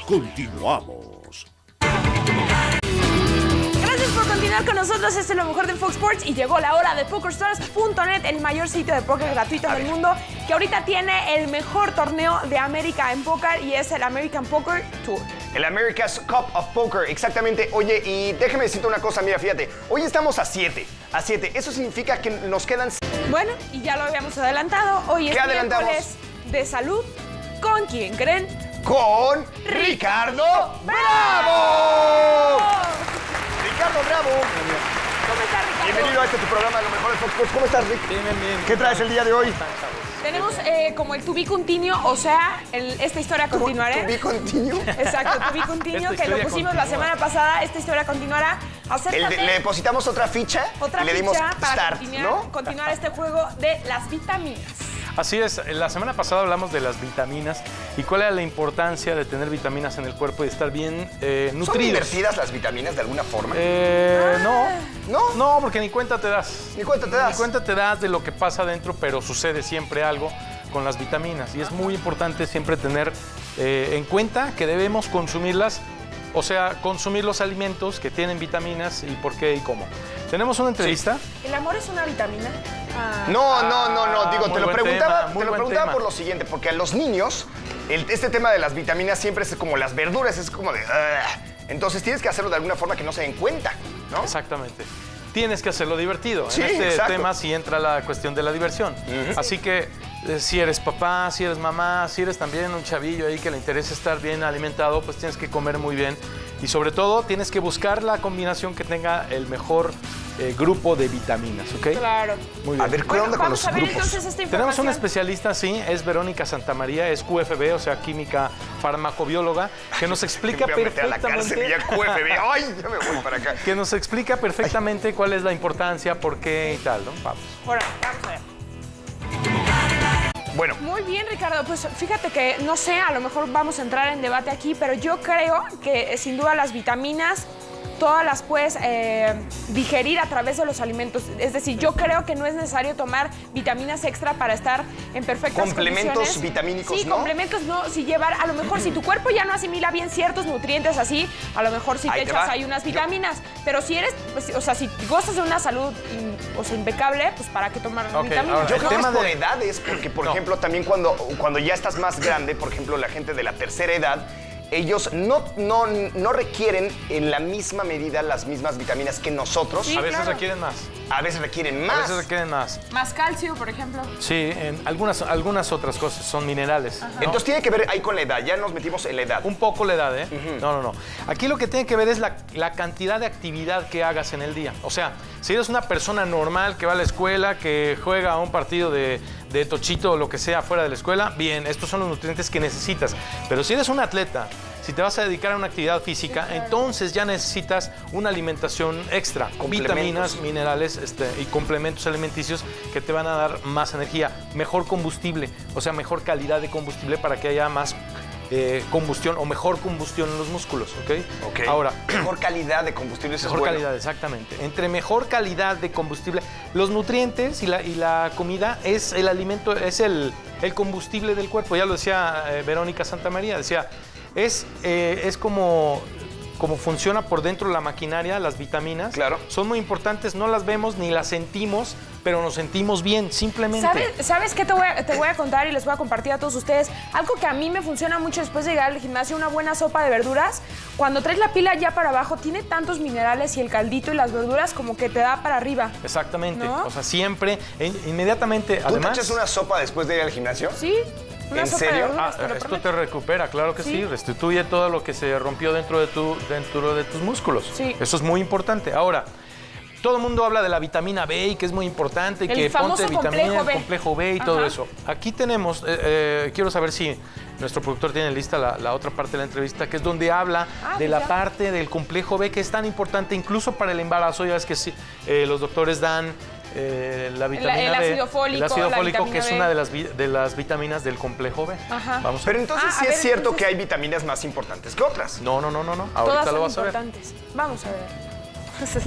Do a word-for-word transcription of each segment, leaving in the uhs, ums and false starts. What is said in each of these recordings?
Continuamos. Gracias por continuar con nosotros. Este es lo mejor de Fox Sports y llegó la hora de PokerStars punto net, el mayor sitio de póker gratuito del mundo, que ahorita tiene el mejor torneo de América en póker y es el American Poker Tour. El America's Cup of Poker, exactamente. Oye, y déjame decirte una cosa, mira, fíjate. Hoy estamos a siete, a siete. Eso significa que nos quedan... Bueno, y ya lo habíamos adelantado. Hoy es ¿Qué adelantamos? miércoles de salud. ¿Con quién creen? Con Ricardo Bravo. Ricardo Bravo. ¿Cómo estás, Ricardo? Bienvenido a este tu programa de lo mejor de Fox Sports. ¿Cómo estás, Rick? Bien, bien, bien. ¿Qué traes el día de hoy? Tenemos eh, como el to be continuo, o sea, el, esta historia continuará. ¿To be continuo? Exacto, to be continuo, Esta que lo historia pusimos continúa. la semana pasada. Esta historia continuará. El de- le depositamos otra ficha otra y le dimos ficha para start, continuar, ¿no? continuar este juego de las vitaminas. Así es, la semana pasada hablamos de las vitaminas y cuál era la importancia de tener vitaminas en el cuerpo y estar bien eh, ¿Son nutridos. divertidas las vitaminas de alguna forma? Eh, no, ¿No? no, porque ni cuenta te das. Ni cuenta te das. Ni cuenta te das de lo que pasa adentro, pero sucede siempre algo con las vitaminas y es muy importante siempre tener eh, en cuenta que debemos consumirlas, o sea, consumir los alimentos que tienen vitaminas y por qué y cómo. Tenemos una entrevista. ¿El amor es una vitamina? Ah. No, no, no, no. Digo, muy te lo buen preguntaba, tema, muy te lo buen preguntaba tema. por lo siguiente, porque a los niños, el- este tema de las vitaminas siempre es como las verduras, es como de... "Ugh". Entonces tienes que hacerlo de alguna forma que no se den cuenta, ¿no? Exactamente. Tienes que hacerlo divertido. Sí, en este exacto. tema sí entra la cuestión de la diversión. Así que eh, si eres papá, si eres mamá, si eres también un chavillo ahí que le interesa estar bien alimentado, pues tienes que comer muy bien. Y sobre todo tienes que buscar la combinación que tenga el mejor eh, grupo de vitaminas, ¿ok? Claro. Muy bien. A ver, ¿qué Bueno, onda con vamos los a ver grupos? entonces esta información. Tenemos una especialista, sí, es Verónica Santamaría, es Q F B, o sea, química farmacobióloga, que nos explica Me voy a meter a la cárcel y perfectamente... ya Q F B. ¡Ay, ya me voy para acá! que nos explica perfectamente cuál es la importancia, por qué y tal, ¿no? Vamos. Bueno, vamos a ver. Bueno, Muy bien, Ricardo. Pues fíjate que, no sé, a lo mejor vamos a entrar en debate aquí, pero yo creo que eh, sin duda las vitaminas todas las puedes eh, digerir a través de los alimentos. Es decir, yo creo que no es necesario tomar vitaminas extra para estar en perfectas Complementos condiciones. vitamínicos, Sí, ¿no? complementos no. Si llevar, a lo mejor si tu cuerpo ya no asimila bien ciertos nutrientes así, a lo mejor si te Ahí te echas va. ahí unas Yo- vitaminas. Pero si eres, pues, o sea, si gozas de una salud in- o sea, impecable, pues ¿para qué tomar Ok, vitaminas? ahora, yo el creo que tema es por de- edades, porque, por No. ejemplo, también cuando, cuando ya estás más grande, por ejemplo, la gente de la tercera edad, ellos no, no, no requieren en la misma medida las mismas vitaminas que nosotros. Sí, A veces claro. requieren más. A veces requieren A más. veces requieren más. Más calcio, por ejemplo. Sí, en algunas, algunas otras cosas son minerales. ¿no? Entonces tiene que ver ahí con la edad. Ya nos metimos en la edad. Un poco la edad, ¿eh? No, no, no. Aquí lo que tiene que ver es la, la cantidad de actividad que hagas en el día. O sea, si eres una persona normal que va a la escuela, que juega un partido de, de tochito o lo que sea fuera de la escuela, bien, estos son los nutrientes que necesitas. Pero si eres un atleta, si te vas a dedicar a una actividad física, entonces ya necesitas una alimentación extra, Complementos. vitaminas, minerales este, y complementos alimenticios que te van a dar más energía, mejor combustible, o sea, mejor calidad de combustible para que haya más eh, combustión o mejor combustión en los músculos, ¿ok? Ok. Ahora, Mejor calidad de combustible. Eso mejor es bueno. calidad, exactamente. Entre mejor calidad de combustible, los nutrientes y la, y la comida es el alimento, es el, el combustible del cuerpo. Ya lo decía eh, Verónica Santamaría, decía, es, eh, es como, como funciona por dentro la maquinaria, las vitaminas. Claro. Son muy importantes, no las vemos ni las sentimos, pero nos sentimos bien, simplemente. ¿Sabes, ¿Sabes qué te voy, a, te voy a contar y les voy a compartir a todos ustedes? Algo que a mí me funciona mucho después de llegar al gimnasio, una buena sopa de verduras. Cuando traes la pila ya para abajo, tiene tantos minerales y el caldito y las verduras como que te da para arriba. Exactamente. ¿No? O sea, siempre, e- inmediatamente, ¿Tú además... te echas una sopa después de ir al gimnasio? ¿Sí? Una ¿En sopa serio? de verduras, Ah, te lo esto prometo. te recupera, claro que sí. Sí. restituye todo lo que se rompió dentro de, tu, dentro de tus músculos. Sí. Eso es muy importante. Ahora, todo el mundo habla de la vitamina B y que es muy importante, y El que famoso ponte vitamina, complejo B. el complejo B y todo Ajá. eso. Aquí tenemos, eh, eh, quiero saber si nuestro productor tiene lista la, la otra parte de la entrevista, que es donde habla Ah, de pues la ya. parte del complejo B, que es tan importante incluso para el embarazo. Ya ves que sí, eh, los doctores dan... Eh, la vitamina el B, ácido fólico, el ácido la fólico, que vitamina es B. una de las, vi- de las vitaminas del complejo B. Ajá. Vamos a Pero ver. entonces Ah, sí a es ver, cierto entonces- que hay vitaminas más importantes que otras. No, no, no, no, no. Ahorita Todas lo son vas a ver. importantes. Vamos a ver.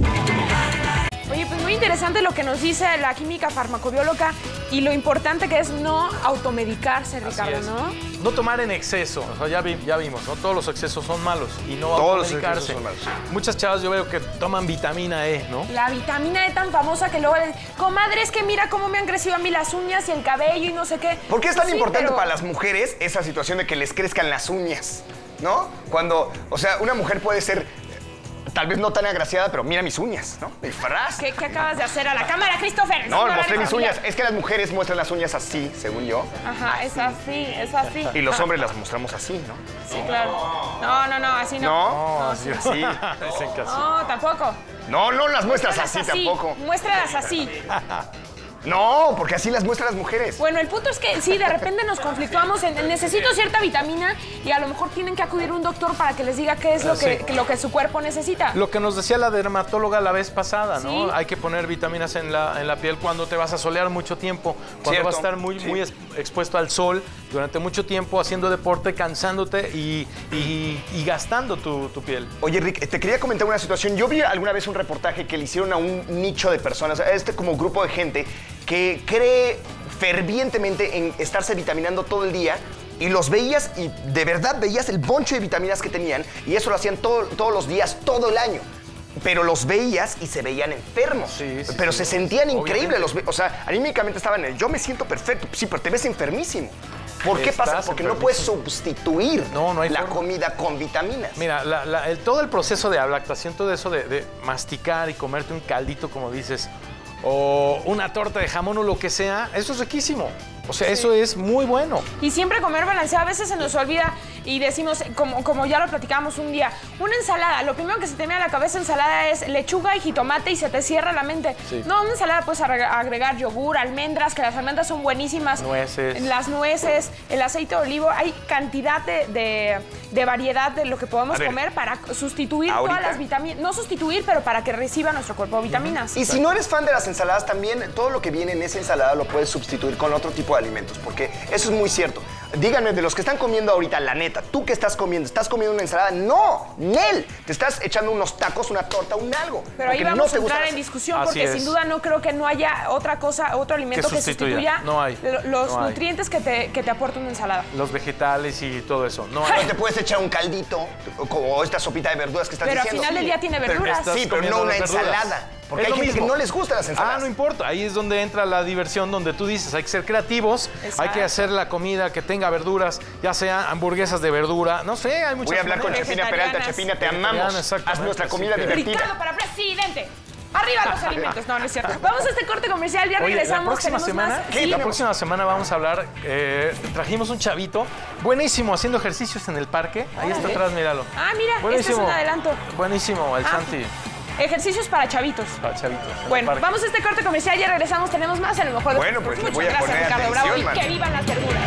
Oye, pues muy interesante lo que nos dice la química farmacobióloga y lo importante que es no automedicarse, Ricardo, es. ¿no? no tomar en exceso. O sea, ya, vi, ya vimos, ¿no? Todos los excesos son malos y no Todos los medicarse. excesos son malos, sí. Muchas chavas yo veo que toman vitamina E, ¿no? La vitamina E tan famosa que luego le dicen, comadre, es que mira cómo me han crecido a mí las uñas y el cabello y no sé qué. ¿Por qué es tan Pues sí, importante pero- para las mujeres esa situación de que les crezcan las uñas? ¿No? Cuando, o sea, una mujer puede ser eh, tal vez no tan agraciada, pero mira mis uñas, ¿no? Y fras. ¿Qué, ¿Qué acabas de hacer a la cámara, Christopher? No, me mostré hagan mis familia. uñas. Es que las mujeres muestran las uñas así, según yo. Ajá, es así, es así. Y los hombres las mostramos así, ¿no? Sí, claro. No, no, no, así no. No, No, así. sí. Dicen que así. No, tampoco. No, no las muestras Muéstralas así tampoco. Muéstralas así. No, porque así las muestran las mujeres. Bueno, el punto es que sí, de repente nos conflictuamos en, en necesito cierta vitamina y a lo mejor tienen que acudir a un doctor para que les diga qué es lo, Ah, que, sí. que- lo que su cuerpo necesita. Lo que nos decía la dermatóloga la vez pasada, ¿no? Sí. Hay que poner vitaminas en la, en la piel cuando te vas a solear mucho tiempo, cuando Cierto, vas a estar muy, sí. muy ex- expuesto al sol durante mucho tiempo haciendo deporte, cansándote y, y- y gastando tu, tu piel. Oye, Rick, te quería comentar una situación. Yo vi alguna vez un reportaje que le hicieron a un nicho de personas, a este como grupo de gente que cree fervientemente en estarse vitaminando todo el día. Y los veías y de verdad veías el bonche de vitaminas que tenían y eso lo hacían todo- todos los días, todo el año. Pero los veías y se veían enfermos. Sí, sí, pero sí. se sentían increíbles. Obviamente. Los ve- o sea, anímicamente estaban en el yo me siento perfecto. Sí, pero te ves enfermísimo. ¿Por qué Estás pasa? Porque no puedes sustituir No, no hay la forma. comida con vitaminas. Mira, la- la- el- todo el proceso de lactación, todo eso de, de masticar y comerte un caldito, como dices, o una torta de jamón o lo que sea, eso es riquísimo. O sea, eso es muy bueno. Y siempre comer balanceado. A veces se nos olvida y decimos, como, como ya lo platicábamos un día, una ensalada. Lo primero que se te viene a la cabeza ensalada es lechuga y jitomate y se te cierra la mente. Sí. No, una ensalada puedes agregar, agregar yogur, almendras, que las almendras son buenísimas. Nueces. Las nueces, el aceite de olivo. Hay cantidad de, de- de variedad de lo que podemos A ver, comer para sustituir ¿ahorita? todas las vitaminas. No sustituir, pero para que reciba nuestro cuerpo vitaminas. Y si no eres fan de las ensaladas, también todo lo que viene en esa ensalada lo puedes sustituir con otro tipo de alimentos, porque eso es muy cierto. Díganme, de los que están comiendo ahorita, la neta, ¿tú qué estás comiendo? ¿Estás comiendo una ensalada? ¡No! ¡Nel! Te estás echando unos tacos, una torta, un algo. Pero ahí porque vamos no a te gustan entrar en las- discusión Así porque es. sin duda no creo que no haya otra cosa, otro alimento Que que sustituya. sustituya No hay. lo- los No hay. nutrientes que te, que te aporta una ensalada. Los vegetales y todo eso. No, No te puedes echar un caldito o esta sopita de verduras que estás Pero al diciendo. final del día tiene Pero- verduras. estás sí, pero comiendo no una las verduras. ensalada. Porque Es hay lo gente que mismo. no les gustan las ensaladas. Ah, no importa. Ahí es donde entra la diversión, donde tú dices, hay que ser creativos, Exacto. hay que hacer la comida que tenga verduras, ya sea hamburguesas de verdura, no sé, hay muchas Voy a hablar con maneras. Chepina Peralta. Vegetarianas. Chepina, te Vegetarianas, amamos. Haz exactamente, nuestra comida sí. divertida. Ricardo para presidente. Arriba los alimentos. No, no es cierto. Vamos a este corte comercial, ya Oye, regresamos. la próxima tenemos semana, más. ¿Qué? Sí. la próxima semana vamos a hablar, eh, trajimos un chavito, buenísimo, haciendo ejercicios en el parque. Ahí está Órale. atrás, míralo. Ah, mira, este es Buenísimo. un adelanto. Buenísimo, el Ah, Santi. Ejercicios para chavitos. Para chavitos. en el Bueno, parque. vamos a este corte comercial, ya regresamos, tenemos más, a lo mejor. Bueno, pues le Muchas voy a gracias, poner Ricardo atención, Bravo, y man. que vivan las verduras.